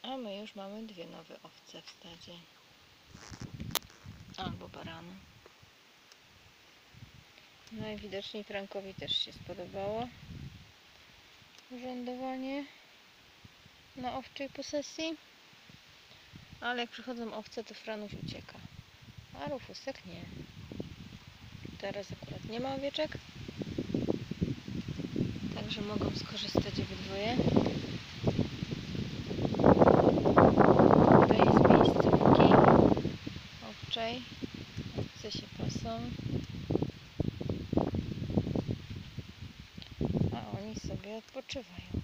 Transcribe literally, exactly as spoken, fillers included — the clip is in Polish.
A my już mamy dwie nowe owce w stadzie. Albo barany. Najwidoczniej Frankowi też się spodobało urzędowanie na owczej posesji. Ale jak przychodzą owce, to Franuś ucieka. A Rufusek nie. Teraz akurat nie ma owieczek. Także mogą skorzystać obydwoje. Tutaj jest miejscówki owczej. Owce się pasą. A oni sobie odpoczywają.